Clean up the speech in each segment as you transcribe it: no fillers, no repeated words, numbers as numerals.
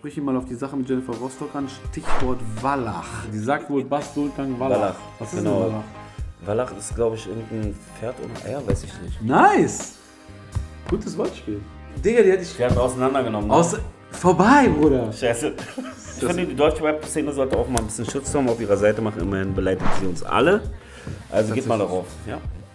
sprich ihn mal auf die Sache mit Jennifer Rostock an. Stichwort Wallach. Die sagt wohl Bas Sultan Wallach. Was ist denn Wallach? Wallach ist, glaube ich, irgendein Pferd oder Eier, weiß ich nicht. Nice! Gutes Wortspiel. Digga, die hätte ich... Pferd auseinandergenommen. Ne? Vorbei, Bruder. Scheiße. Ich finde, die deutsche Rap-Szene sollte auch mal ein bisschen Shitstorm auf ihrer Seite machen. Immerhin beleidigt sie uns alle. Also geht mal darauf. Ja.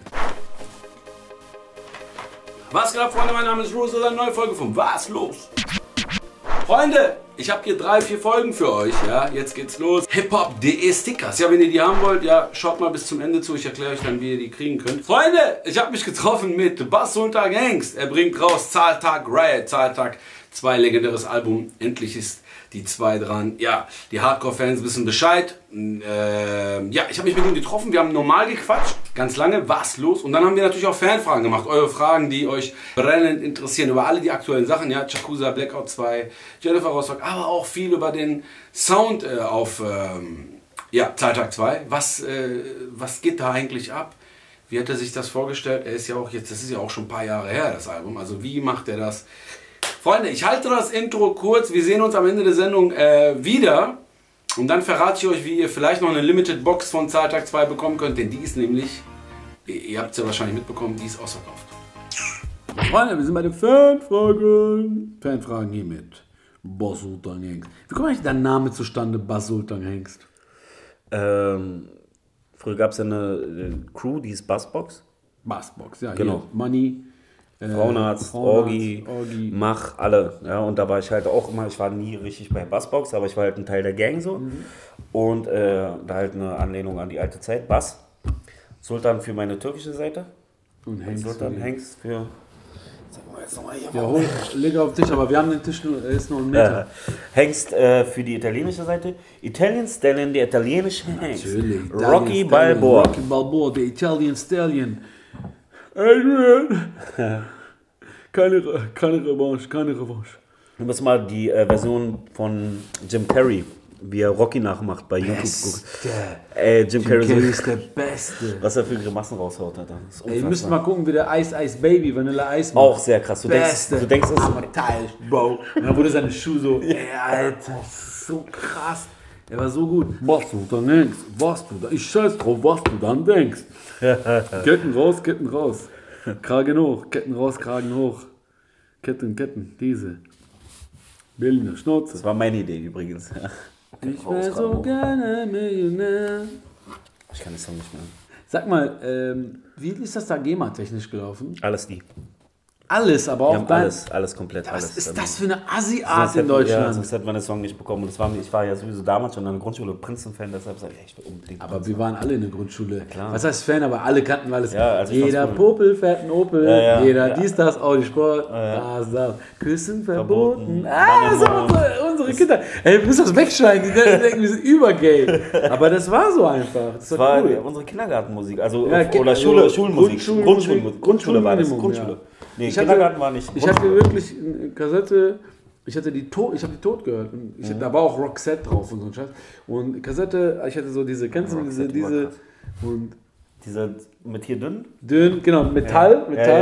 Was geht ab, Freunde? Mein Name ist Rose, eine neue Folge von Was los? Freunde, ich habe hier 3, 4 Folgen für euch. Ja, jetzt geht's los. Hip-Hop.de Stickers. Ja, wenn ihr die haben wollt, ja, schaut mal bis zum Ende zu. Ich erkläre euch dann, wie ihr die kriegen könnt. Freunde, ich habe mich getroffen mit Bas Sultan Hengst. Er bringt raus Zahltag Riot, Zahltag 2, legendäres Album. Endlich ist die 2 dran. Ja, die Hardcore-Fans wissen Bescheid. Ja, ich habe mich mit ihm getroffen. Wir haben normal gequatscht, ganz lange. Was los? Und dann haben wir natürlich auch Fanfragen gemacht. Eure Fragen, die euch brennend interessieren. Über alle die aktuellen Sachen. Ja, Yakuza, Blackout 2, Jennifer Rostock. Aber auch viel über den Sound auf ja, Zahltag 2. Was geht da eigentlich ab? Wie hat er sich das vorgestellt? Er ist ja auch jetzt, das ist ja auch schon ein paar Jahre her, das Album. Also wie macht er das? Freunde, ich halte das Intro kurz. Wir sehen uns am Ende der Sendung wieder. Und dann verrate ich euch, wie ihr vielleicht noch eine Limited Box von Zahltag 2 bekommen könnt. Denn die ist nämlich, ihr habt es ja wahrscheinlich mitbekommen, die ist ausverkauft. Freunde, wir sind bei den Fanfragen. Fanfragen hier mit Bas Sultan Hengst. Wie kommt eigentlich dein Name zustande, Bas Sultan Hengst? Früher gab es ja eine Crew, die ist Bassbox. Bassbox, ja. Genau. Hier, Money. Frauenarzt, Orgi, Mach, alle. Ja, und da war ich halt auch immer, ich war nie richtig bei Bassbox, aber ich war halt ein Teil der Gang so. Und da halt eine Anlehnung an die alte Zeit, Bass. Sultan für meine türkische Seite. Und Hengst. Sultan Hengst für... Ja, leg auf Tisch, aber wir haben den Tisch nur, ist nur ein Meter. Hengst für die italienische Seite. Italian Stallion, der italienische Hengst. Natürlich. Rocky Balboa. Rocky Balboa, der Italian Stallion. Adrian! Keine Revanche, keine Revanche. Du musst mal die Version von Jim Carrey, wie er Rocky nachmacht bei YouTube gucken. Jim Carrey ist der Beste. Was er für Grimassen raushaut, Alter. Ihr müsst mal gucken, wie der Ice Baby, Vanilla Ice macht. Auch sehr krass. Du denkst, das ist Teil, Bro. Und dann wurde seine Schuhe so, ey, Alter, so krass. Er war so gut. Was du dann denkst, ich scheiß drauf, was du dann denkst. Ketten raus, Ketten raus. Kragen hoch, Ketten raus, Kragen hoch. Ketten, diese. Berliner Schnauze. Das war meine Idee übrigens. Ich wäre so gerne Millionär. Ich kann den Song nicht mehr. Sag mal, wie ist das da GEMA-technisch gelaufen? Alles die. Alles, aber auch alles komplett. Was ist das für eine Assi-Art in Deutschland? Ja, sonst hätte man den Song nicht bekommen. Und ich war ja sowieso damals schon in der Grundschule Princeton-Fan, deshalb sage ich will unbedingt. Aber wir waren alle in der Grundschule. Klar. Was heißt Fan, aber alle kannten alles. Ja, also jeder Popel fährt einen Opel, jeder dies, das, Audi Sport, das. Küssen verboten. Das sind unsere Kinder. Ey, wir müssen das wegschneiden, die denken, wir sind übergay. Aber das war so einfach. Das war cool. Unsere Kindergartenmusik, also oder Schulmusik. Grundschule war das. Grundschule. Ja. Nee, Kindergarten war nicht. Ich hatte wirklich eine Kassette, ich habe die Tod gehört. Da war auch Roxette drauf und so ein Scheiß. Und Kassette, ich hatte so diese, kennst du diese und diese mit hier dünn? Dünn, genau, Metall.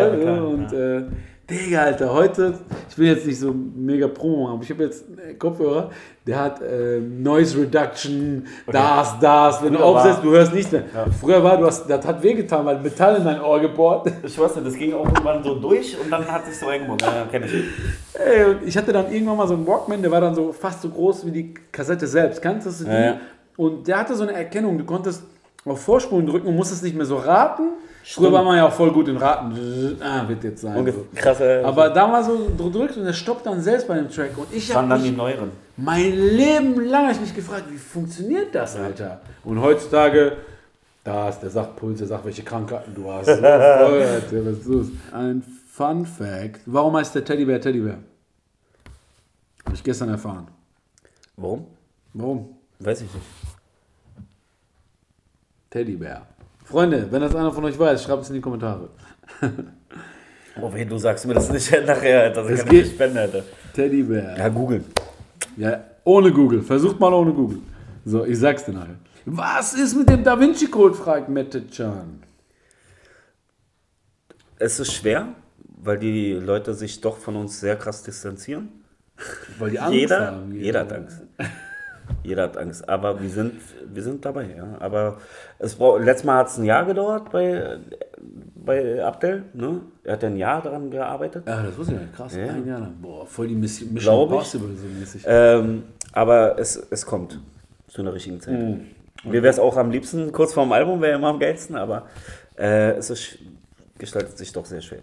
Und Digga, Alter, heute, ich will jetzt nicht so mega Promo machen, aber ich habe jetzt einen Kopfhörer, der hat Noise Reduction, das, wenn du aufsetzt, du hörst nichts mehr. Ja. Früher war, das hat wehgetan, weil Metall in dein Ohr gebohrt. Ich weiß nicht, das ging auch irgendwann so durch und dann hat sich so irgendwo, kenn ich. Ey, und ich hatte dann irgendwann mal so einen Walkman, der war dann so fast so groß wie die Kassette selbst, kannst du die? Ja. Und der hatte so eine Erkennung, du konntest auf Vorspulen drücken und musstest nicht mehr so raten. Früher war man ja auch voll gut in Raten. Wird jetzt sein. So. Krass, aber da war so, du drückst und der stoppt dann selbst bei dem Track. Und ich habe dann die neueren. Mein Leben lang habe ich mich gefragt, wie funktioniert das, Alter? Und heutzutage, der sagt Puls, der sagt, welche Krankheiten du hast. So voll, Alter, was ist los? Ein Fun Fact. Warum heißt der Teddybär Teddybär? Habe ich gestern erfahren. Warum? Weiß ich nicht. Teddybär. Freunde, wenn das einer von euch weiß, schreibt es in die Kommentare. Oh weh, du sagst mir das nicht nachher, Alter. Das kann ich nicht spenden, Alter. Teddybär. Ja, googeln. Ja, ohne Google. Versucht mal ohne Google. So, ich sag's dir nachher. Was ist mit dem Da Vinci Code, fragt Mette-chan. Es ist schwer, weil die Leute sich doch von uns sehr krass distanzieren. Weil die Angst haben. Jeder hat Angst. Jeder hat Angst. Aber wir sind dabei, ja. Aber letztes Mal hat es ein Jahr gedauert bei Abdel, ne? Er hat ja ein Jahr daran gearbeitet. Ja, das wusste ich nicht. Krass, Ja. ein Jahr lang. Boah, voll die Mission Glaube ich. Impossible so mäßig. Aber es kommt zu einer richtigen Zeit. Mir wäre es auch am liebsten, kurz vorm Album wäre immer am geilsten, aber gestaltet sich doch sehr schwer.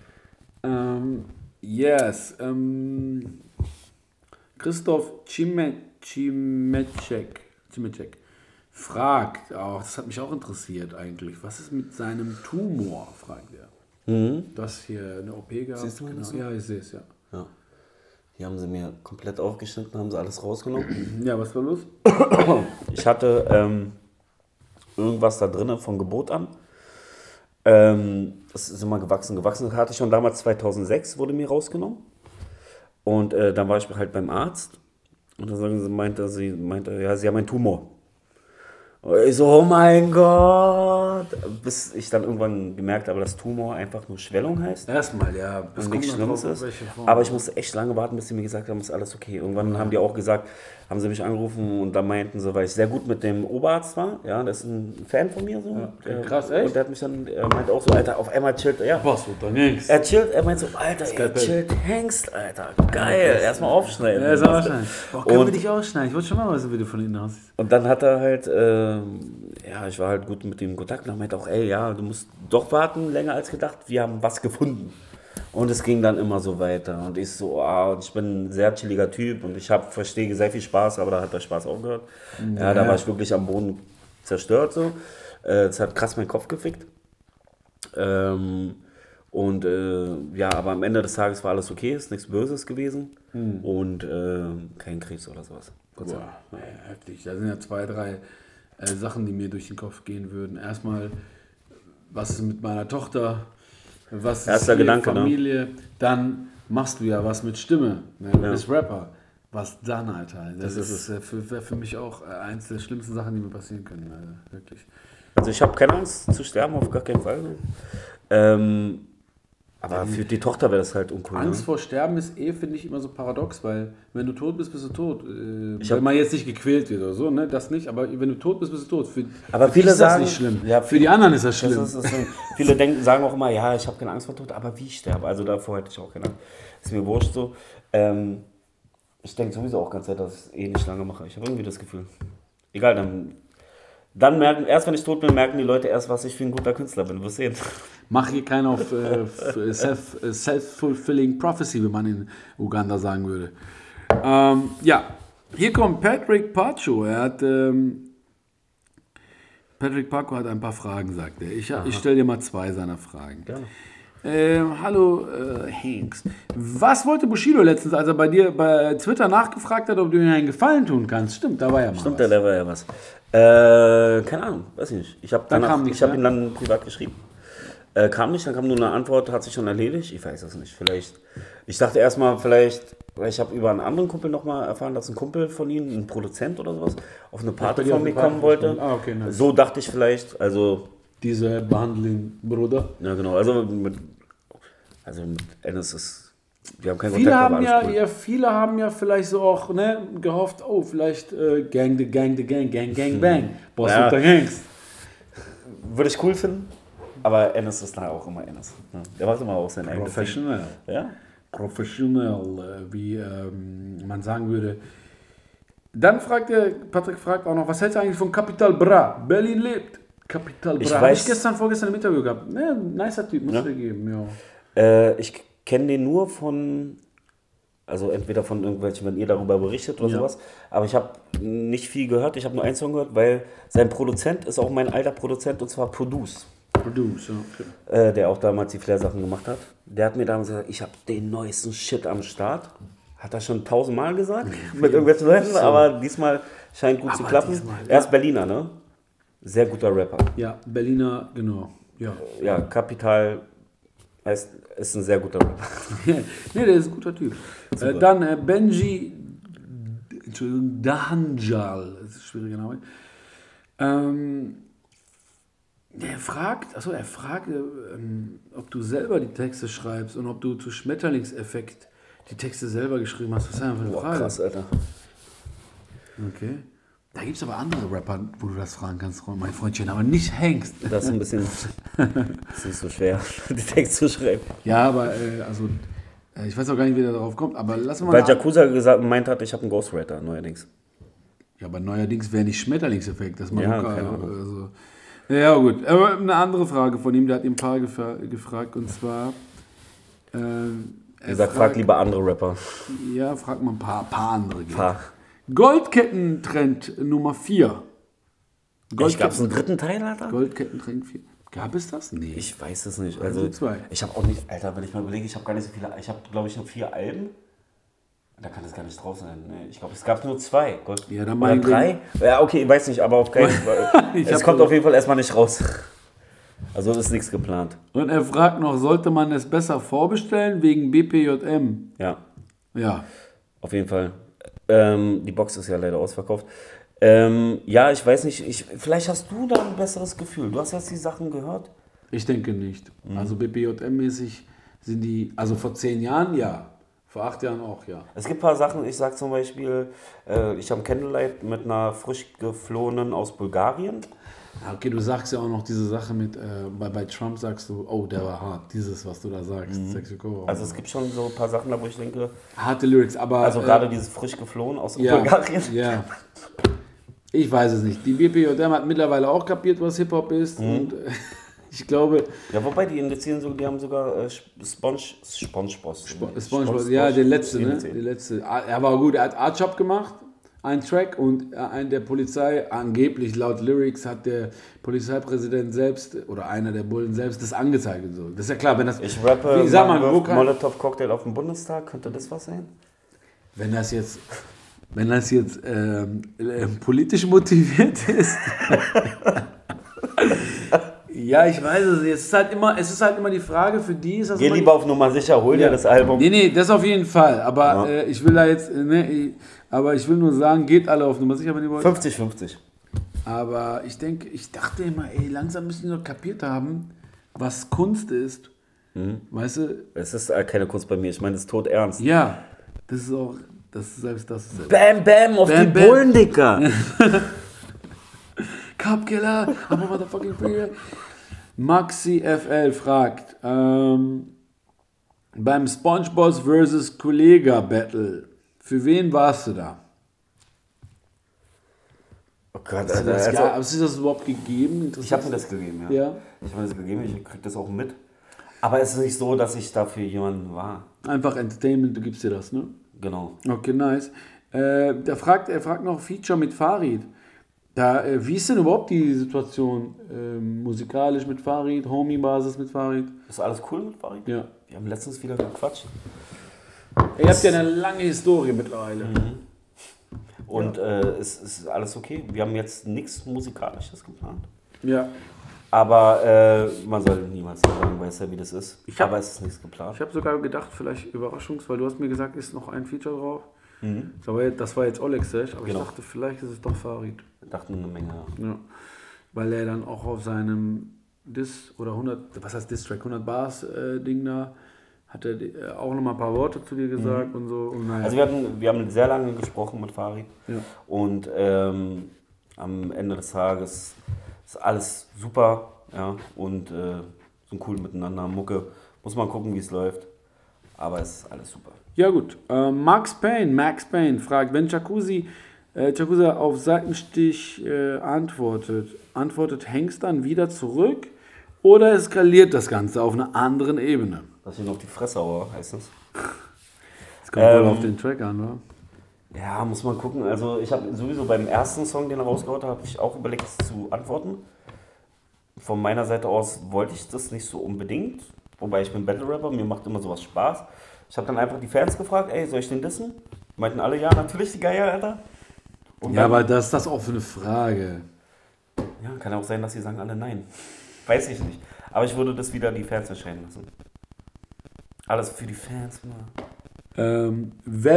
Yes. Christoph Cimecek fragt, das hat mich auch interessiert eigentlich, was ist mit seinem Tumor, fragt er. Das hier eine OP gehabt. Siehst du mal das so? Ja, ich sehe es, ja. Ja. Hier haben sie mir komplett aufgeschnitten, haben sie alles rausgenommen. Ja, was war los? Ich hatte irgendwas da drin von Geburt an. Das ist immer gewachsen. Gewachsen hatte ich schon damals 2006, wurde mir rausgenommen. Und dann war ich halt beim Arzt. Und dann meinte sie, ja, sie haben einen Tumor. Und ich so, oh mein Gott. Bis ich dann irgendwann gemerkt habe, dass Tumor einfach nur Schwellung heißt. Erstmal, ja. Das Und nichts Schlimmes ist. Aber ich musste echt lange warten, bis sie mir gesagt haben, ist alles okay. Irgendwann haben die auch gesagt, haben sie mich angerufen und da meinten sie, weil ich sehr gut mit dem Oberarzt war, ja, das ist ein Fan von mir so. Ja, okay, krass, echt? Und der hat mich dann, meinte auch so, Alter, auf einmal chillt er. Ja. Was, dann nix. Er chillt, er meint so, Alter, er chillt Hengst, Alter, geil, erstmal aufschneiden. Ja, ist auch wahrscheinlich. Boah, können wir dich ausschneiden? Ich wollte schon mal was Video von innen aussieht. Und dann hat er halt, ja, ich war halt gut mit ihm in Kontakt und er meinte auch, ey, ja, du musst doch warten, länger als gedacht, wir haben was gefunden. Und es ging dann immer so weiter und ich so, und ich bin ein sehr chilliger Typ und ich verstehe sehr viel Spaß, aber da hat der Spaß aufgehört. Ja, da war ich wirklich am Boden zerstört so. Es hat krass meinen Kopf gefickt. Ja, aber am Ende des Tages war alles okay, ist nichts Böses gewesen und kein Krebs oder sowas. Gott sei Dank. Boah, heftig. Da sind ja 2, 3 Sachen, die mir durch den Kopf gehen würden. Erstmal, was ist mit meiner Tochter? Was ist Erster Gedanke, Familie? Ne? Dann machst du ja was mit Stimme. Ne? Du bist Rapper. Was dann, Alter? Das ist für mich auch eins der schlimmsten Sachen, die mir passieren können. Alter. Wirklich. Also ich habe keine Angst zu sterben, auf gar keinen Fall. Aber für die Tochter wäre das halt uncool. Angst vor Sterben ist finde ich, immer so paradox, weil wenn du tot bist, bist du tot. Wenn man jetzt nicht gequält wird oder so, ne? Das nicht, aber wenn du tot bist, bist du tot. Aber für viele ist sagen, das nicht schlimm. Ja, für die anderen ist das schlimm. Viele sagen auch immer, ja, ich habe keine Angst vor Tod, aber wie ich sterbe? Also davor hätte ich auch keine Angst. Ist mir wurscht so. Ich denke sowieso auch ganz Zeit, dass ich es nicht lange mache. Ich habe irgendwie das Gefühl. Egal, dann merken, erst wenn ich tot bin, merken die Leute erst, was ich für ein guter Künstler bin. Wirst sehen. Mach hier keinen auf self-fulfilling prophecy, wie man in Uganda sagen würde. Ja, hier kommt Patrick Pacho. Patrick Paco hat ein paar Fragen, sagt er. Ich stelle dir mal 2 seiner Fragen. Gerne. Hallo Hanks. Was wollte Bushido letztens, als er bei dir bei Twitter nachgefragt hat, ob du ihm einen Gefallen tun kannst? Stimmt, da war ja mal Stimmt, was. da war ja was. Keine Ahnung, weiß ich nicht. Ich habe ihm dann privat geschrieben. Kam nicht, dann kam nur eine Antwort, hat sich schon erledigt. Ich weiß das nicht. Vielleicht. Ich dachte erstmal, weil ich habe über einen anderen Kumpel nochmal erfahren, dass ein Kumpel von ihm, ein Produzent oder sowas, auf eine Party von mir kommen wollte. Okay, nice. So dachte ich vielleicht, also. Diese Behandlung, Bruder. Ja, genau. Also mit Enes ist. Wir haben keinen Viele Kontakt. viele haben ja vielleicht so auch gehofft, oh, vielleicht Gang, bang. Boss Ja. und der Gangs. Würde ich cool finden, aber Enes ist da auch immer Enes. Ja. Der macht immer auch sein eigenes Ding. Professionell. Ja? Professionell, wie man sagen würde. Dann Patrick fragt auch noch, was hältst du eigentlich von Capital Bra? Berlin lebt. Capital Bra. Habe ich vorgestern im Interview gehabt. Ne, nicer Typ, muss dir geben. Ja. Ich kenne den nur also entweder von irgendwelchen, wenn ihr darüber berichtet oder sowas, aber ich habe nicht viel gehört, ich habe nur einen Song gehört, weil sein Produzent ist auch mein alter Produzent und zwar Produce, Okay. der auch damals die Flair-Sachen gemacht hat. Der hat mir damals gesagt, ich habe den neuesten Shit am Start. Hat er schon 1000-mal gesagt, mit irgendwelchen Leuten, aber diesmal scheint gut zu klappen. Er ist Berliner, ne? Sehr guter Rapper. Ja, Berliner, genau. Ja, Capital ist ein sehr guter Rapper. Ne, der ist ein guter Typ. Dann Benji Dahanjal, das ist ein schwieriger Name. Er fragt, ob du selber die Texte schreibst und ob du zu Schmetterlingseffekt die Texte selber geschrieben hast. Was ist denn für eine Frage? Krass, Alter. Okay. Da gibt es aber andere Rapper, wo du das fragen kannst, mein Freundchen, aber nicht Hengst. Das ist ein bisschen das ist nicht so schwer, die Texte zu schreiben. Ja, aber ich weiß auch gar nicht, wie der darauf kommt, aber lass mal... Weil Yakuza gemeint hat, ich habe einen Ghostwriter, neuerdings. Ja, aber neuerdings wäre nicht Schmetterlingseffekt, das Maruka. Ja, keine Ahnung. Also. Ja, gut. Aber eine andere Frage von ihm, der hat ihm ein paar gefragt, und zwar... Er sagt, frag lieber andere Rapper. Ja, frag mal ein paar andere. Paar. Goldkettentrend Nummer 4. Gab es einen dritten Teil, Alter? Goldkettentrend 4. Gab es das? Nee. Ich weiß es nicht. Also, ich habe auch nicht, Alter, wenn ich mal überlege, ich habe gar nicht so viele, ich habe, glaube ich, nur 4 Alben. Da kann das gar nicht drauf sein. Nee, ich glaube, es gab nur 2. Ja, dann oder 3? Ja, okay, ich weiß nicht, aber auf keinen Fall. Es kommt auf jeden Fall erstmal nicht raus. Also ist nichts geplant. Und er fragt noch, sollte man es besser vorbestellen wegen BPJM? Ja. Ja. Auf jeden Fall. Die Box ist ja leider ausverkauft. Ja, ich weiß nicht, vielleicht hast du da ein besseres Gefühl. Du hast jetzt die Sachen gehört? Ich denke nicht. Also BPJM-mäßig sind die, also vor 10 Jahren ja, vor 8 Jahren auch ja. Es gibt ein paar Sachen, ich sag zum Beispiel, ich habe ein Candlelight mit einer frisch geflohenen aus Bulgarien. Okay, du sagst ja auch noch diese Sache mit, bei Trump sagst du, oh, der war hart, dieses, was du da sagst. Also es gibt schon so ein paar Sachen da, wo ich denke... Harte Lyrics, aber... Also gerade dieses frisch geflohen aus Bulgarien. Ja, ich weiß es nicht. Die BPJM hat mittlerweile auch kapiert, was Hip-Hop ist und ich glaube... Ja, wobei die indizieren so, die haben sogar SpongeBoss. SpongeBoss, ja, der letzte, ne? Der letzte. Er war gut, er hat Art Shop gemacht. Ein Track und der Polizei, angeblich laut Lyrics, hat der Polizeipräsident selbst oder einer der Bullen selbst das angezeigt und so. Das ist ja klar, wenn das... Ich rappe, wie, sag mal, Molotow-Cocktail auf dem Bundestag, könnte das was sein? Wenn das jetzt politisch motiviert ist... Ja, ich weiß es nicht. Es ist halt immer die Frage, für die ist das... Geh lieber auf Nummer sicher, hol dir das Album. Nee, das auf jeden Fall. Aber ich will da jetzt... aber ich will nur sagen, geht alle auf Nummer sicher, wenn ihr wollt. 50-50. Aber ich dachte immer, langsam müssen die noch kapiert haben, was Kunst ist. Weißt du? Es ist keine Kunst bei mir, ich meine, es ist tot ernst. Ja, das ist auch... Selbst das ist... Bam, bam, auf die Bullen, Dicker! Cupkiller, I'm a motherfucking free. Maxi FL fragt, beim SpongeBoss vs. Kollega Battle, für wen warst du da? Oh Gott, Alter. Hast du das überhaupt gegeben? Ich habe mir das gegeben, ja. Ich habe mir das gegeben, ich krieg das auch mit. Aber es ist nicht so, dass ich dafür jemanden war. Einfach Entertainment, du gibst dir das, ne? Genau. Okay, nice. Er fragt noch Feature mit Farid. Wie ist denn überhaupt die Situation musikalisch mit Farid, Homie-Basis mit Farid? Ist alles cool mit Farid? Ja. Wir haben letztens wieder gequatscht. Ihr habt ja eine lange Historie mittlerweile. Und es ist alles okay. Wir haben jetzt nichts Musikalisches geplant. Ja. Aber man soll niemals sagen, weiß ja, wie das ist. Aber es ist nichts geplant. Ich habe sogar gedacht, vielleicht weil du hast mir gesagt, ist noch ein Feature drauf. Das war jetzt Oleg Sesh, aber genau. Ich dachte, vielleicht ist es doch Farid. Wir dachten eine Menge, ja. Weil er dann auch auf seinem Diss-Track, 100 Bars Ding da, hat er auch nochmal ein paar Worte zu dir gesagt und so. Und naja. Also wir haben sehr lange gesprochen mit Farid und am Ende des Tages ist alles super, ja, und so cool miteinander, Mucke. Muss man gucken, wie es läuft, aber es ist alles super. Ja gut, Max Payne fragt, wenn Yakuza auf Seitenstich antwortet Hengst dann wieder zurück oder eskaliert das Ganze auf einer anderen Ebene? Dass ich noch die Fresse haue, heißt das? Das kommt wohl auf den Track an, oder? Ja, muss man gucken. Also ich habe sowieso beim ersten Song, den er rausgehauen hat, habe ich auch überlegt zu antworten. Von meiner Seite aus wollte ich das nicht so unbedingt, wobei ich bin Battle-Rapper, mir macht immer sowas Spaß. Ich habe dann einfach die Fans gefragt, soll ich den dissen? Meinten alle, ja, natürlich, die Geier, Alter. Und ja, aber das ist das auch für eine Frage. Ja, kann auch sein, dass sie sagen alle nein. Weiß ich nicht. Aber ich würde das wieder die Fans entscheiden lassen. Alles für die Fans, Mann.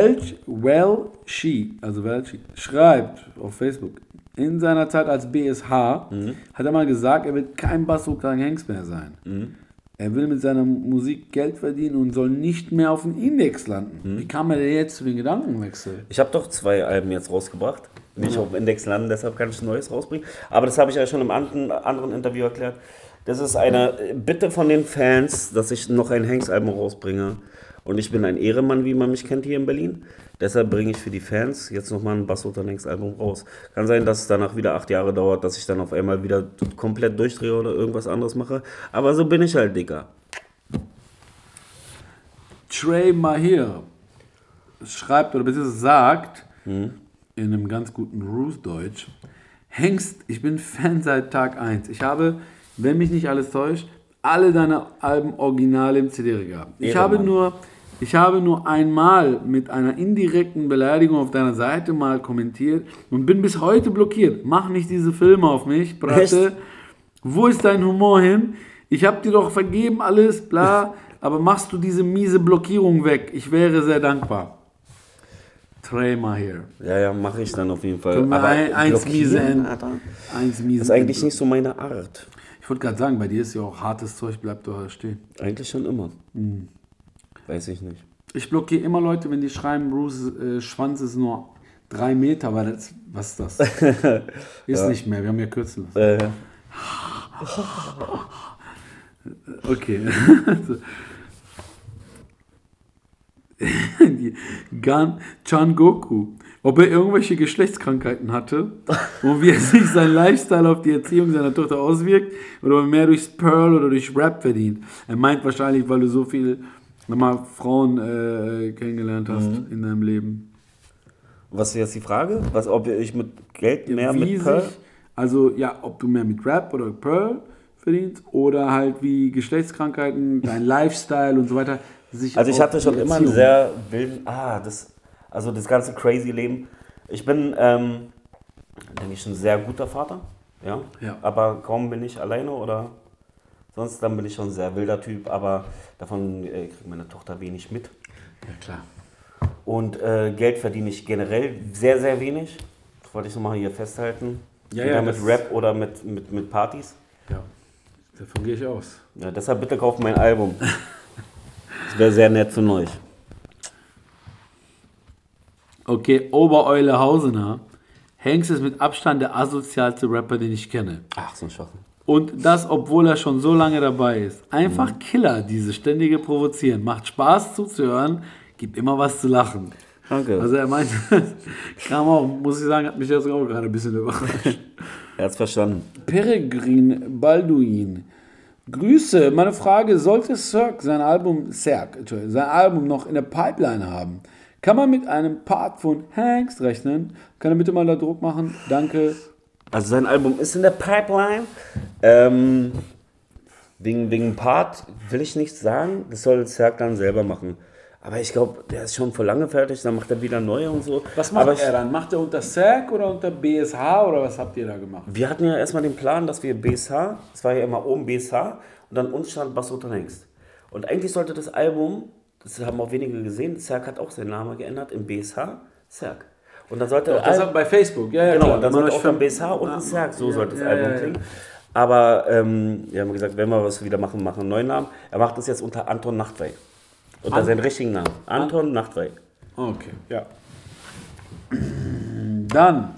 Welchi schreibt auf Facebook, in seiner Zeit als BSH hat er mal gesagt, er wird kein Basso gegen Hengst mehr sein. er will mit seiner Musik Geld verdienen und soll nicht mehr auf dem Index landen. Wie kam er denn jetzt zu den Gedankenwechsel? Ich habe doch 2 Alben jetzt rausgebracht. Nicht auf dem Index landen, deshalb kann ich ein neues rausbringen. Aber das habe ich ja schon im anderen Interview erklärt. Das ist eine Bitte von den Fans, dass ich noch ein Hanks-Album rausbringe. Und ich bin ein Ehrenmann, wie man mich kennt hier in Berlin. Deshalb bringe ich für die Fans jetzt nochmal ein Bassloser Hanks-Album raus. Kann sein, dass es danach wieder 8 Jahre dauert, dass ich dann auf einmal wieder komplett durchdrehe oder irgendwas anderes mache. Aber so bin ich halt, Digga. Trey Mahir schreibt oder beziehungsweise sagt in einem ganz guten Ruth-Deutsch: Hengst, ich bin Fan seit Tag 1. Ich habe, wenn mich nicht alles täuscht, alle deine Alben original im CD gehabt. Ich habe nur einmal mit einer indirekten Beleidigung auf deiner Seite mal kommentiert und bin bis heute blockiert. Mach nicht diese Filme auf mich, Bratte. Wo ist dein Humor hin? Ich habe dir doch vergeben alles, bla, aber machst du diese miese Blockierung weg? Ich wäre sehr dankbar. Trey Mahir. Ja, mache ich dann auf jeden Fall. Aber eins miese Das ist eigentlich nicht so meine Art. Ich wollte gerade sagen, bei dir ist ja auch hartes Zeug, bleibt doch stehen. Eigentlich schon immer. Weiß ich nicht. Ich blockiere immer Leute, wenn die schreiben, Bruce Schwanz ist nur 3 Meter, weil das, was ist das? Ist nicht mehr, wir haben ja kürzen lassen. Okay. Chan Goku, ob er irgendwelche Geschlechtskrankheiten hatte und wie er sich sein Lifestyle auf die Erziehung seiner Tochter auswirkt oder ob er mehr durch Pearl oder durch Rap verdient. Er meint wahrscheinlich, weil du so viel Frauen kennengelernt hast in deinem Leben. Was ist jetzt die Frage? Ob ich mit Geld mehr mit Pearl? Also ja, ob du mehr mit Rap oder Pearl verdienst oder halt wie Geschlechtskrankheiten, dein Lifestyle und so weiter. Also ich hatte schon immer einen sehr wilden, das ganze crazy Leben. Ich bin, denke ich, ein sehr guter Vater, ja. Aber kaum bin ich alleine oder sonst, dann bin ich schon ein sehr wilder Typ, aber davon kriegt meine Tochter wenig mit. Ja, klar. Und Geld verdiene ich generell sehr, sehr wenig. Das wollte ich nochmal hier festhalten. Ja, mit Rap oder mit Partys. Ja, davon gehe ich aus. Ja, deshalb bitte kauft mein Album. Das wäre sehr nett von euch. Okay, Obereule Hausener. Hengst ist mit Abstand der asozialste Rapper, den ich kenne. Ach, so ein Schwachsinn. Und das, obwohl er schon so lange dabei ist. Einfach Killer, diese ständige Provozieren. Macht Spaß zuzuhören, gibt immer was zu lachen. Danke. Also er meinte, kam auch, muss ich sagen, hat mich jetzt auch gerade ein bisschen überrascht. Er hat's verstanden. Peregrin Balduin. Grüße, meine Frage, sollte Serk sein Album noch in der Pipeline haben? Kann man mit einem Part von Hengst rechnen? Kann er bitte mal da Druck machen? Danke. Also sein Album ist in der Pipeline. Wegen Part will ich nichts sagen. Das soll Serk dann selber machen. Aber ich glaube, der ist schon vor lange fertig. Dann macht er wieder neue und so. Was macht er dann? Macht er unter Serk oder unter BSH oder was habt ihr da gemacht? Wir hatten ja erstmal den Plan, dass wir BSH, es war ja immer oben BSH und dann uns stand Bassloser Hengst. Und eigentlich sollte das Album, das haben auch wenige gesehen, Serk hat auch seinen Namen geändert in BSH, Serk. Und dann sollte das bei Facebook, ja, genau, klar. dann sollte auch dann BSH und ein Serk, so sollte das Album klingen. Aber wir haben gesagt, wenn wir was wieder machen, machen wir einen neuen Namen. Er macht das jetzt unter Anton Nachtwey. Unter seinen richtigen Namen. Anton Nachtwey. Okay, ja. Dann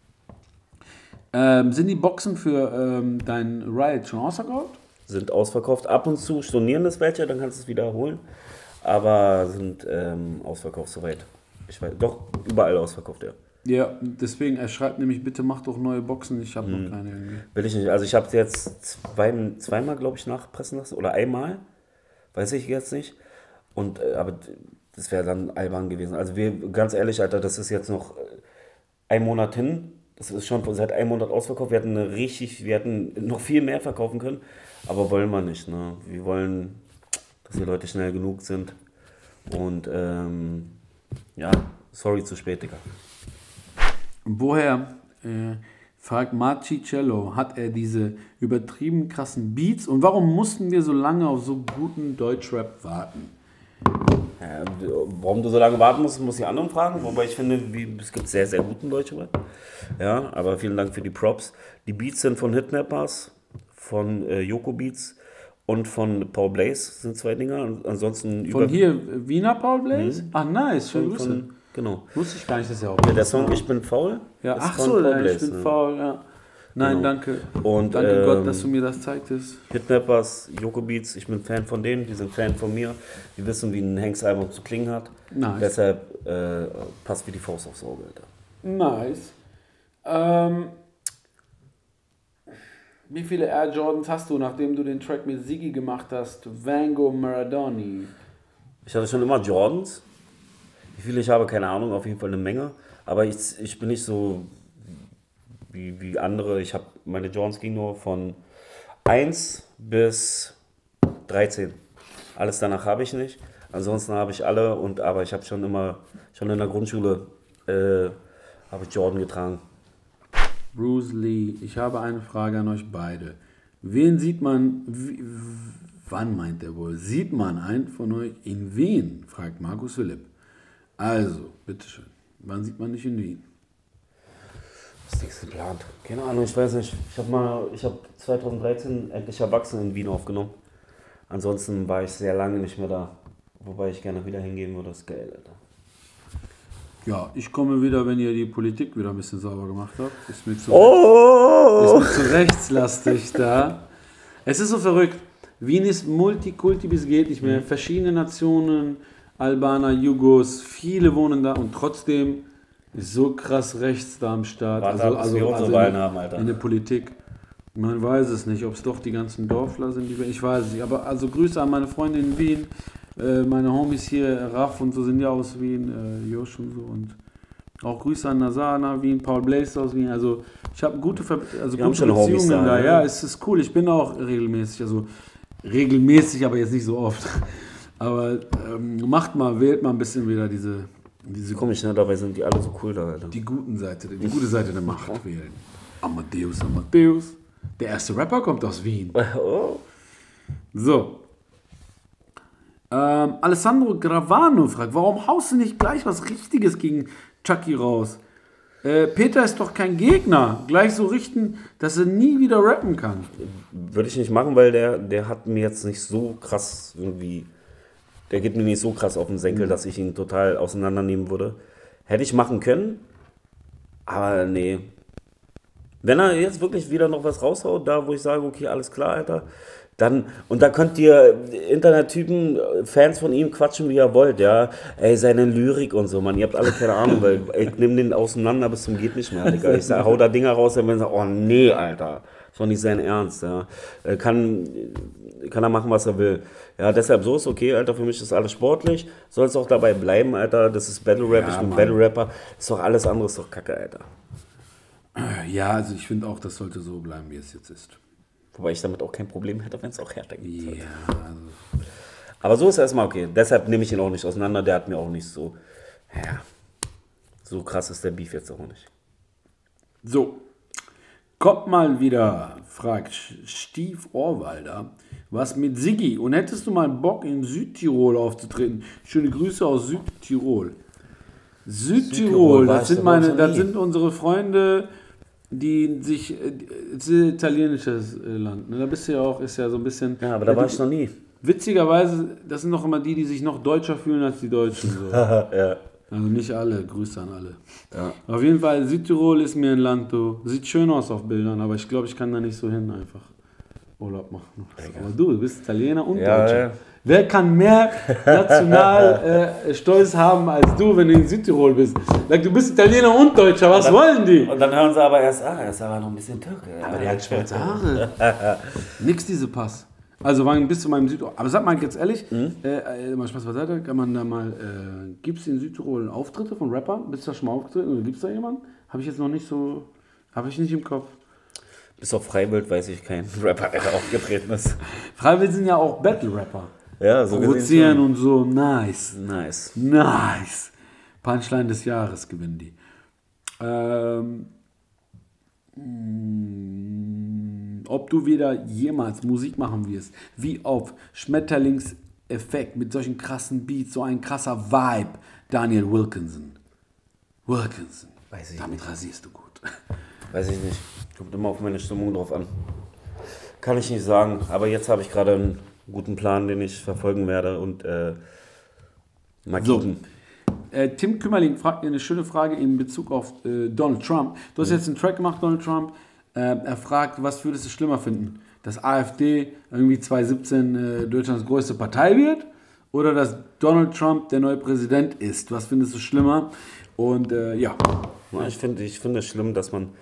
sind die Boxen für dein Riot schon ausverkauft? Sind ausverkauft. Ab und zu stornieren das welche, dann kannst du es wiederholen. Aber sind ausverkauft soweit. Ich weiß, doch, überall ausverkauft, ja. Ja, deswegen, er schreibt nämlich, bitte mach doch neue Boxen, ich habe noch keine irgendwie. Will ich nicht. Also ich habe es jetzt zweimal, glaube ich, nachpressen lassen. Oder einmal. Weiß ich jetzt nicht. Und, aber das wäre dann albern gewesen. Also ganz ehrlich, Alter, das ist jetzt noch ein Monat hin. Das ist schon seit einem Monat ausverkauft. Wir hätten noch viel mehr verkaufen können. Aber wollen wir nicht. Ne? Wir wollen, dass die Leute schnell genug sind. Und sorry, zu spät, Digga. Woher, fragt Marcicello, hat er diese übertrieben krassen Beats und warum mussten wir so lange auf so guten Deutschrap warten? Ja, warum du so lange warten musst, muss die anderen fragen. Wobei ich finde, es gibt sehr, sehr guten Deutschrap. Ja, aber vielen Dank für die Props. Die Beats sind von Hitnappers, von Joko Beats und von Paul Blaze sind 2 Dinger. Und ansonsten Von hier, Wiener Paul Blaze? Ach, nice, schöne Grüße. Genau. Wusste ich gar nicht, dass er auch. Ja, der Song Ich bin faul. Ja, ist ach von so, Paul ich Blaze, bin faul, ja. Nein, Genau. danke. Und, danke Gott, dass du mir das zeigtest. Hitmappers, Joko Beats, ich bin Fan von denen, die sind Fan von mir. Die wissen, wie ein Hanks-Album zu klingen hat. Nice. Deshalb passt wie die Faust aufs Auge, Alter. Nice. Wie viele Air Jordans hast du, nachdem du den Track mit Siggi gemacht hast? Vango Maradoni. Ich hatte schon immer Jordans. Wie viele ich habe, keine Ahnung, auf jeden Fall eine Menge. Aber ich bin nicht so wie andere. Ich habe meine Jordans ging nur von 1 bis 13. Alles danach habe ich nicht. Ansonsten habe ich alle aber ich habe schon in der Grundschule habe ich Jordan getragen. Bruce Lee, ich habe eine Frage an euch beide. Wen sieht man, wann meint er wohl, sieht man einen von euch in Wien? Fragt Markus Philipp. Also, bitteschön, wann sieht man dich in Wien? Was ist geplant? Keine Ahnung, ich weiß nicht. Ich habe 2013 Endlich Erwachsen in Wien aufgenommen. Ansonsten war ich sehr lange nicht mehr da. Wobei ich gerne wieder hingehen würde, das ist geil, Alter. Ja, ich komme wieder, wenn ihr die Politik wieder ein bisschen sauber gemacht habt. Ist mir zu rechtslastig da. Es ist so verrückt. Wien ist Multikulti bis geht nicht mehr. Verschiedene Nationen, Albaner, Jugos, viele wohnen da und trotzdem ist so krass rechts da am Start. Also Wahlen haben, Alter. In der Politik. Man weiß es nicht, ob es doch die ganzen Dorfler sind, ich weiß es nicht. Aber also Grüße an meine Freunde in Wien. Meine Homies hier, Raff und so sind ja aus Wien, Josh und so. Und auch Grüße an Nazar nach Wien, Paul Blaze aus Wien. Also ich habe gute Beziehungen da. Ja, es ist cool. Ich bin auch regelmäßig, aber jetzt nicht so oft. Aber wählt mal ein bisschen wieder diese Komisch, ne? Dabei sind die alle so cool da, Alter. Die gute Seite der Macht wählen. Amadeus. Der erste Rapper kommt aus Wien. Oh. So. Alessandro Gravano fragt, warum haust du nicht gleich was Richtiges gegen Chucky raus? Peter ist doch kein Gegner. Gleich so richten, dass er nie wieder rappen kann. Würde ich nicht machen, weil der hat mir jetzt nicht so krass irgendwie... Der geht mir nicht so krass auf den Senkel, dass ich ihn total auseinandernehmen würde. Hätte ich machen können, aber nee. Wenn er jetzt wirklich wieder noch was raushaut, da wo ich sage, okay, alles klar, Alter, dann, und da könnt ihr Internettypen, Fans von ihm quatschen, wie ihr wollt, ja. Ey, seine Lyrik und so, Mann, ihr habt alle keine Ahnung, weil ich nehme den auseinander bis zum geht nicht mehr, Digga. Ich hau da Dinger raus, und wenn sagt, oh nee, Alter, ist doch nicht sein Ernst, ja. Kann er machen, was er will. Ja, deshalb so ist okay, Alter, für mich ist alles sportlich, soll es auch dabei bleiben, Alter, das ist Battle Rap, ja, ich bin Battle Rapper, ist doch alles andere, ist doch Kacke, Alter. Ja, also ich finde auch, das sollte so bleiben, wie es jetzt ist. Wobei ich damit auch kein Problem hätte, wenn es auch härter geht. Ja, also. Aber so ist erstmal okay. Deshalb nehme ich ihn auch nicht auseinander. Der hat mir auch nicht so. Ja, so krass ist der Beef jetzt auch nicht. So. Kommt mal wieder, fragt Steve Orwalder, was mit Siggi? Und hättest du mal Bock, in Südtirol aufzutreten? Schöne Grüße aus Südtirol. Südtirol, das sind unsere Freunde, die sich, es ist ein italienisches Land, ne? Da bist du ja auch, ist ja so ein bisschen... Ja, aber da war ich noch nie. Witzigerweise, das sind noch immer die sich noch deutscher fühlen als die Deutschen. So. Ja. Also nicht alle, Grüße an alle. Ja. Auf jeden Fall, Südtirol ist mir ein Land, sieht schön aus auf Bildern, aber ich glaube, ich kann da nicht so hin einfach Urlaub machen. Aber du bist Italiener und Deutscher. Ja. Wer kann mehr national Stolz haben als du, wenn du in Südtirol bist? Du bist Italiener und Deutscher, was wollen die? Und dann hören sie aber erst, er ist aber noch ein bisschen Türke. Aber der hat schwarze Haare. Nix diese Pass. Also bis zu meinem Südtirol. Aber sag mal ganz ehrlich, mal Spaß beiseite, kann man da mal, gibt es in Südtirol Auftritte von Rappern? Bist du da schon mal aufgetreten oder gibt es da jemanden? Habe ich jetzt noch nicht so, habe ich nicht im Kopf. Bis auf Freiwild weiß ich keinen Rapper, der aufgetreten ist. Freiwild sind ja auch Battle-Rapper. Ja, so provozieren und so, nice. Nice. Punchline des Jahres gewinnen die. Ob du wieder jemals Musik machen wirst, wie auf Schmetterlingseffekt mit solchen krassen Beats, so ein krasser Vibe, Daniel Wilkinson. Weiß ich Damit nicht. rasierst du gut. Weiß ich nicht. Kommt immer auf meine Stimmung drauf an. Kann ich nicht sagen, aber jetzt habe ich gerade einen guten Plan, den ich verfolgen werde und mal kicken. Tim Kümmerling fragt mir eine schöne Frage in Bezug auf Donald Trump. Du hast jetzt einen Track gemacht, Donald Trump. Er fragt, was würdest du schlimmer finden? Dass AfD irgendwie 2017 Deutschlands größte Partei wird oder dass Donald Trump der neue Präsident ist? Was findest du schlimmer? Und ja. Ich finde es schlimm, dass man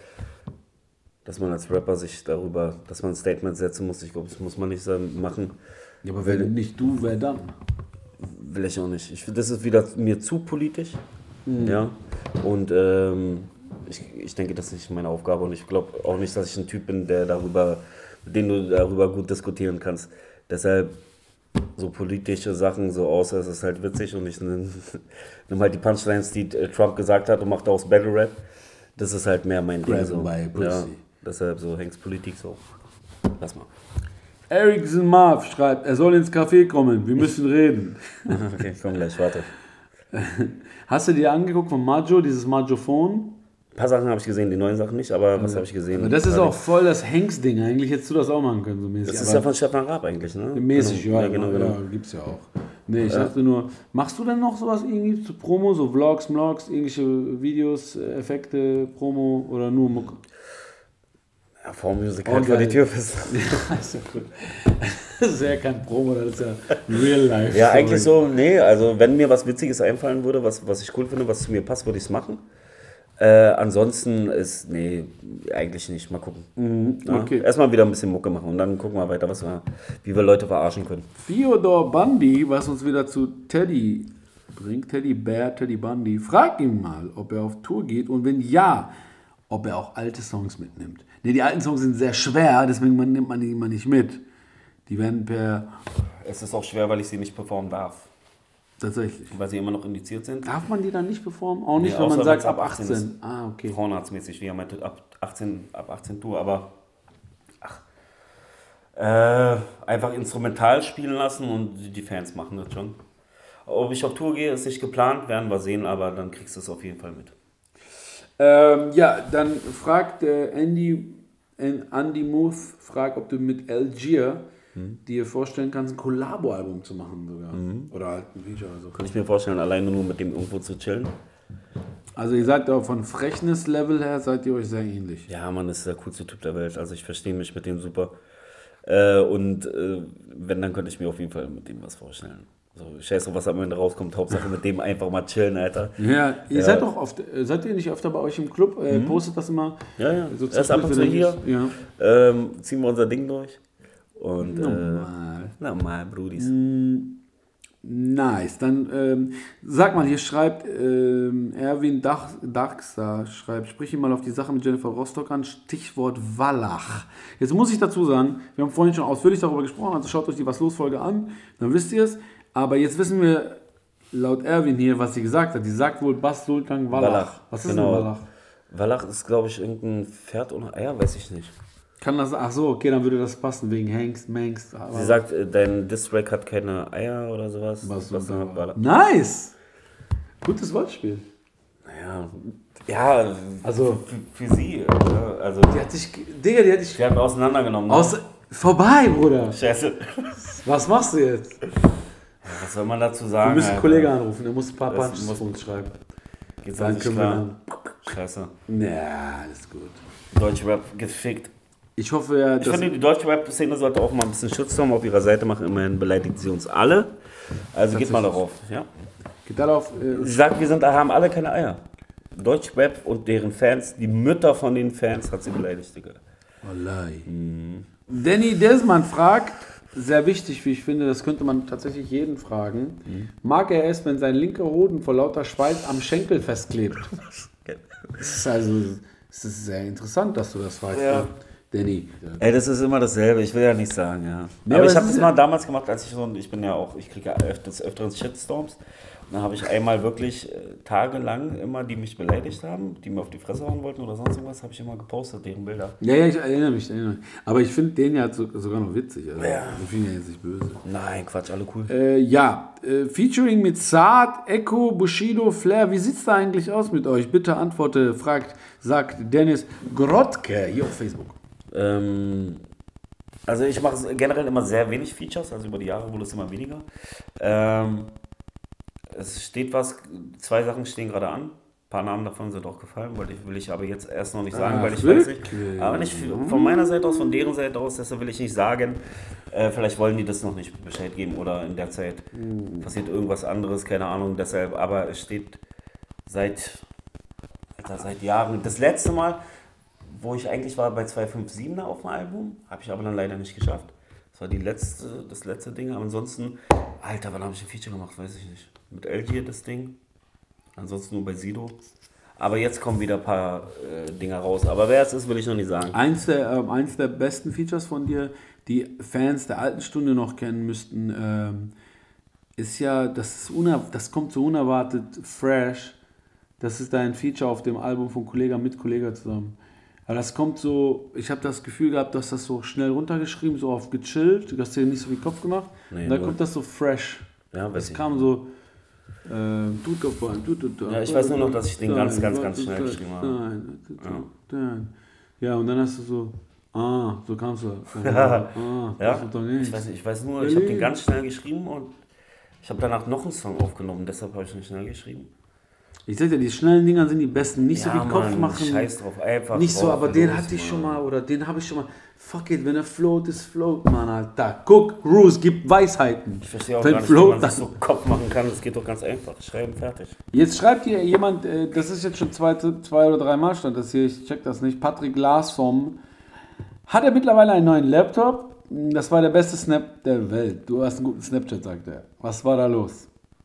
als Rapper sich darüber, dass man ein Statement setzen muss. Ich glaube, das muss man nicht machen. Ja, aber wenn nicht du, wer dann? Will ich auch nicht. Ich finde, das ist wieder mir zu politisch. Ja. Und ich denke, das ist nicht meine Aufgabe und ich glaube auch nicht, dass ich ein Typ bin, mit dem du darüber gut diskutieren kannst. Deshalb so politische Sachen so außer es ist halt witzig und ich nehme halt die Punchlines, die Trump gesagt hat und mache daraus Battle Rap. Das ist halt mehr mein Ding. So. Ja, deshalb so Hengstpolitik so. Lass mal. Ericsson Marv schreibt, er soll ins Café kommen, wir müssen reden. Okay, komm gleich, warte. Hast du dir angeguckt von Majo, dieses Majophon? Ein paar Sachen habe ich gesehen, die neuen Sachen nicht, aber was habe ich gesehen? Aber das ist auch voll das Hengst-Ding, eigentlich hättest du das auch machen können, so mäßig. Das ist ja von Stefan Raab eigentlich, ne? Mäßig, genau. Genau. Ja, gibt's ja auch. Nee, ich dachte nur, machst du denn noch sowas irgendwie zu Promo, so Vlogs, irgendwelche Videos, Effekte, Promo oder nur Mucke? Ja, Vormusik halt vor die Tür fest. Ja, ist ja gut. Das ist ja kein Promo, das ist ja Real Life. Ja, eigentlich so, nee, also wenn mir was Witziges einfallen würde, was ich cool finde, was zu mir passt, würde ich es machen. Ansonsten ist, nee, eigentlich nicht. Mal gucken. Okay. Ja, erstmal wieder ein bisschen Mucke machen und dann gucken wir weiter, wie wir Leute verarschen können. Theodor Bundy, was uns wieder zu Teddy bringt, Teddy Bundy, frag ihn mal, ob er auf Tour geht und wenn ja, ob er auch alte Songs mitnimmt. Ne, die alten Songs sind sehr schwer, deswegen nimmt man die immer nicht mit. Die werden Es ist auch schwer, weil ich sie nicht performen darf. Tatsächlich. Weil sie immer noch indiziert sind. Darf man die dann nicht performen? Auch nicht, Nee, wenn man außer sagt wenn's ab ab 18. 18 ist. Ah, okay. Frauenarztmäßig, wie er meinte, ab 18 Tour, aber einfach instrumental spielen lassen und die Fans machen das schon. Ob ich auf Tour gehe, ist nicht geplant, werden wir sehen, aber dann kriegst du es auf jeden Fall mit. Ja, dann fragt Andy Muth, fragt, ob du mit Algier dir vorstellen kannst, ein Collabo-Album zu machen sogar. Oder halt ein Feature oder so. Kann ich mir vorstellen, alleine nur mit dem irgendwo zu chillen. Also ihr seid auch von Frechnis-Level her, seid ihr euch sehr ähnlich. Ja, Mann, das ist der coolste Typ der Welt. Also ich verstehe mich mit dem super. Wenn, dann könnte ich mir auf jeden Fall mit dem was vorstellen. So, scheiße, was am Ende rauskommt, Hauptsache mit dem einfach mal chillen, Alter. Ja, ihr seid doch oft, seid ihr nicht öfter bei euch im Club? Postet das immer? Ja. So Erst ab und zu hier. Ja. Ziehen wir unser Ding durch. Und normal, Brudis. Nice. Dann sag mal, hier schreibt Erwin Darkstar, sprich ihn mal auf die Sache mit Jennifer Rostock an, Stichwort Wallach. Jetzt muss ich dazu sagen, wir haben vorhin schon ausführlich darüber gesprochen, also schaut euch die Was-Los-Folge an, dann wisst ihr es. Aber jetzt wissen wir laut Erwin hier, was sie gesagt hat. Die sagt wohl Bas Sultan Wallach. Was ist denn Wallach? Wallach ist, glaube ich, irgendein Pferd ohne Eier, weiß ich nicht. Kann das, ach so, okay, dann würde das passen, wegen Hengst, Mengst. Sie sagt, dein Diss-Track hat keine Eier oder sowas. Wallach. Nice! Gutes Wortspiel. Ja, also für sie. Also, die hat dich die hat mich auseinandergenommen. Ne? Vorbei, Bruder. Scheiße. Was machst du jetzt? Was soll man dazu sagen? Du musst einen Kollegen anrufen, der muss ein paar Punches zu uns schreiben. Geht's dann nicht klar? Scheiße. Ja, alles gut. Deutschrap gefickt. Ich hoffe ja, Ich finde, die deutsche Rap-Szene sollte auch mal ein bisschen Shitstorm auf ihrer Seite machen. Immerhin beleidigt sie uns alle. Also geht mal darauf. Ja? Geht darauf. Sie sagt, haben alle keine Eier. Deutschrap und deren Fans, die Mütter von den Fans, hat sie beleidigt, Digga. Wallahi. Danny Desman fragt, sehr wichtig, wie ich finde, das könnte man tatsächlich jeden fragen. Mag er es, wenn sein linker Hoden vor lauter Schweiß am Schenkel festklebt? Es ist sehr interessant, dass du das fragst. Ja. Danny. Ey, das ist immer dasselbe, ich will ja nicht sagen, ja. Nee, aber ich habe das mal damals gemacht, als ich kriege ja öfteren Shitstorms. Und dann habe ich einmal wirklich tagelang immer, die mich beleidigt haben, die mir auf die Fresse hauen wollten oder sonst irgendwas, habe ich immer gepostet, deren Bilder. Ja, ich erinnere mich. Aber ich finde den ja sogar noch witzig. Also, ich finde ja jetzt nicht böse. Nein, Quatsch, alle cool. Featuring mit Saad, Echo, Bushido, Flair. Wie sieht's da eigentlich aus mit euch? Bitte sagt Dennis Grotke hier auf Facebook. Also ich mache generell immer sehr wenig Features, also über die Jahre wurde es immer weniger. Es steht was, 2 Sachen stehen gerade an. Ein paar Namen davon sind auch gefallen, will ich aber jetzt erst noch nicht sagen, weil ich weiß nicht. Aber nicht von meiner Seite aus, von deren Seite aus, deshalb will ich nicht sagen. Vielleicht wollen die das noch nicht Bescheid geben oder in der Zeit passiert irgendwas anderes, keine Ahnung, deshalb. Aber es steht seit Jahren. Das letzte Mal, wo ich eigentlich war bei 257er auf dem Album, habe ich aber dann leider nicht geschafft. Das war das letzte Ding. Aber ansonsten, Alter, wann habe ich ein Feature gemacht? Weiß ich nicht. Mit LG das Ding. Ansonsten nur bei Sido. Aber jetzt kommen wieder ein paar Dinger raus. Aber wer es ist, will ich noch nicht sagen. Eins der besten Features von dir, die Fans der alten Stunde noch kennen müssten, ist ja, das kommt so unerwartet fresh. Das ist dein Feature auf dem Album von Kollega mit Kollega zusammen. Aber das kommt so, ich habe das Gefühl gehabt, dass das so schnell runtergeschrieben, so auf gechillt. Du hast dir nicht so viel Kopf gemacht. Nee, und dann kommt das so fresh. Ja, das kam so, ja, ich weiß nur noch, dass ich den ganz schnell geschrieben habe. Ja, und dann hast du so, so kamst du. Ja, ich weiß nur, ich habe den ganz schnell geschrieben und ich habe danach noch einen Song aufgenommen, deshalb habe ich ihn schnell geschrieben. Ich sag dir, die schnellen Dinger sind die besten. Nicht ja, so viel Kopf Mann, machen. Scheiß drauf, einfach. Nicht so, aber den hatte ich schon mal, oder den habe ich schon mal. Fuck it, wenn er float, ist float, Mann, Alter. Guck, Rules gibt Weisheiten. Ich verstehe auch gar nicht, wie man sich so Kopf machen kann. Das geht doch ganz einfach. Schreiben, fertig. Jetzt schreibt hier jemand, das ist jetzt schon zwei oder dreimal stand das hier, ich check das nicht. Patrick Larsson. Hat er mittlerweile einen neuen Laptop? Das war der beste Snap der Welt. Du hast einen guten Snapchat, sagt er. Was war da los?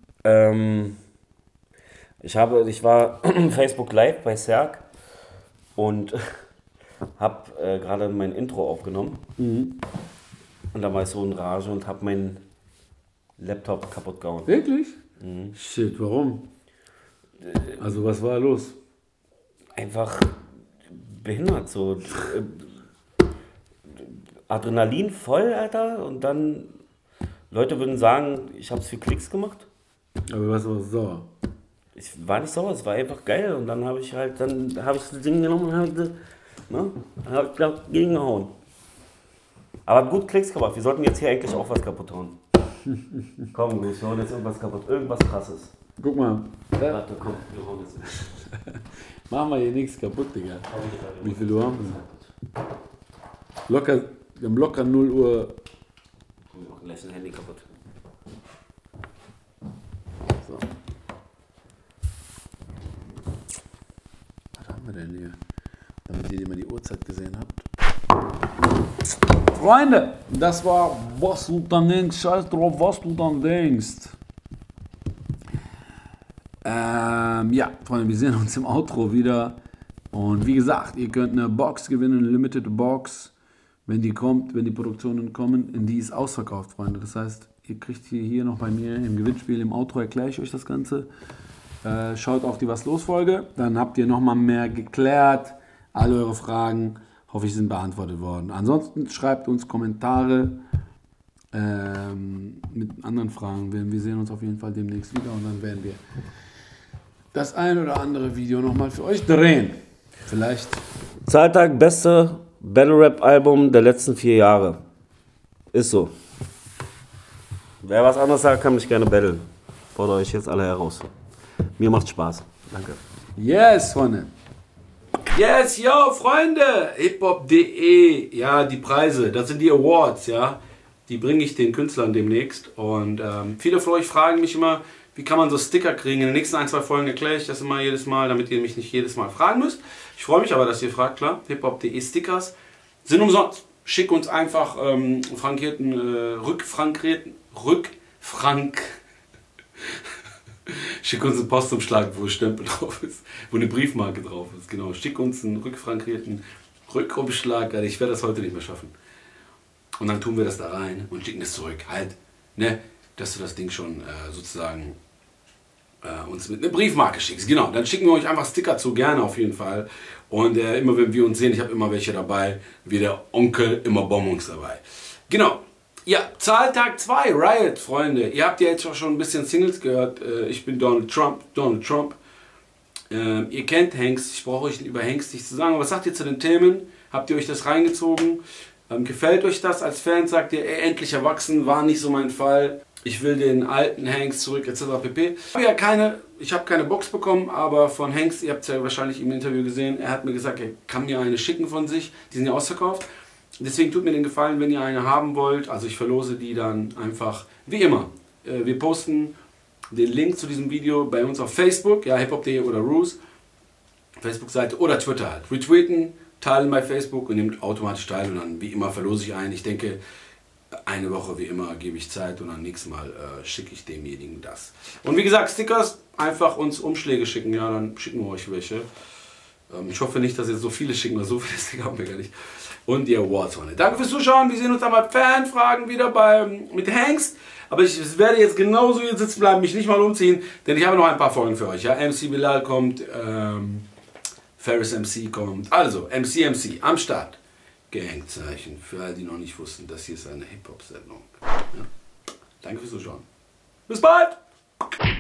Ich war Facebook Live bei Serg und habe gerade mein Intro aufgenommen. Und da war ich so in Rage und habe meinen Laptop kaputt gehauen. Wirklich? Shit, warum? Also was war los? Einfach behindert, so Adrenalin voll, Alter, und dann Leute würden sagen, ich habe es für Klicks gemacht. Aber was war sauer? Ich war nicht sauer, es war einfach geil und dann habe ich das Ding genommen und habe gegengehauen. Aber gut Klicks gemacht, wir sollten jetzt hier eigentlich auch was kaputt hauen. Komm, wir hauen jetzt irgendwas kaputt, irgendwas krasses. Guck mal. Warte, komm, wir hauen jetzt. Machen wir hier nichts kaputt, Digga. Wie viel Uhr haben wir? Wir haben locker 0 Uhr. Wir machen gleich ein Handy kaputt. So. Was haben wir denn hier? Damit ihr immer die Uhrzeit gesehen habt. Freunde, das war Was du dann denkst. Scheiß drauf, was du dann denkst. Ja, Freunde, wir sehen uns im Outro wieder. Und wie gesagt, ihr könnt eine Box gewinnen, eine Limited Box. Wenn die kommt, wenn die Produktionen kommen, in die ist ausverkauft, Freunde. Das heißt, ihr kriegt hier noch bei mir im Gewinnspiel, im Outro erkläre ich euch das Ganze. Schaut auf die Was los Folge, dann habt ihr nochmal mehr geklärt. Alle eure Fragen, hoffe ich, sind beantwortet worden. Ansonsten schreibt uns Kommentare mit anderen Fragen. Wir sehen uns auf jeden Fall demnächst wieder und dann werden wir das ein oder andere Video nochmal für euch drehen. Vielleicht. Zahltag, beste Battle-Rap-Album der letzten 4 Jahre. Ist so. Wer was anderes sagt, kann mich gerne battlen. Fordere euch jetzt alle heraus. Mir macht Spaß. Danke. Yes, Freunde. Yes, yo, Freunde. hiphop.de. Ja, die Preise, das sind die Awards, ja. Die bringe ich den Künstlern demnächst. Und viele von euch fragen mich immer, wie kann man so Sticker kriegen? In den nächsten 1, 2 Folgen erkläre ich das immer jedes Mal, damit ihr mich nicht jedes Mal fragen müsst. Ich freue mich aber, dass ihr fragt, klar. hiphop.de Stickers sind umsonst. Schick uns einfach Schick uns einen Postumschlag, wo ein Stempel drauf ist, wo eine Briefmarke drauf ist. Genau, schick uns einen rückfrankierten Rückumschlag. Ich werde das heute nicht mehr schaffen. Und dann tun wir das da rein und schicken es zurück. Halt, ne, dass du das Ding schon sozusagen uns mit einer Briefmarke schickst. Genau, dann schicken wir euch einfach Sticker zu, gerne auf jeden Fall. Und immer wenn wir uns sehen, ich habe immer welche dabei, wie der Onkel, immer Bonbons dabei. Genau. Ja, Zahltag 2, Riot, Freunde. Ihr habt ja jetzt auch schon ein bisschen Singles gehört. Ich bin Donald Trump. Ihr kennt Hengst, ich brauche euch über Hengst nicht zu sagen. Aber was sagt ihr zu den Themen? Habt ihr euch das reingezogen? Gefällt euch das als Fan? Sagt ihr, ey, endlich erwachsen, war nicht so mein Fall. Ich will den alten Hanks zurück, etc. pp. Ich habe keine Box bekommen, aber von Hanks, ihr habt es ja wahrscheinlich im Interview gesehen, er hat mir gesagt, er kann mir eine schicken von sich. Die sind ja ausverkauft. Deswegen tut mir den Gefallen, wenn ihr eine haben wollt. Also ich verlose die dann einfach, wie immer. Wir posten den Link zu diesem Video bei uns auf Facebook, ja, hiphop.de oder Roos, Facebook-Seite oder Twitter halt. Retweeten, teilen bei Facebook und nehmt automatisch teil und dann wie immer verlose ich einen. Ich denke, eine Woche wie immer gebe ich Zeit und dann nächstes Mal schicke ich demjenigen das. Und wie gesagt, Stickers, einfach uns Umschläge schicken, ja, dann schicken wir euch welche. Ich hoffe nicht, dass ihr so viele schicken, weil so viele Sticker haben wir gar nicht. Und ihr Warzone. Danke fürs Zuschauen, wir sehen uns dann bei Fanfragen wieder mit Hanks. Aber ich werde jetzt genauso hier sitzen bleiben, mich nicht mal umziehen, denn ich habe noch ein paar Folgen für euch. Ja? MC Bilal kommt, Ferris MC kommt, also MC am Start. Gangzeichen, für all die noch nicht wussten, das hier ist eine Hip-Hop-Sendung. Ja? Danke fürs Zuschauen. Bis bald!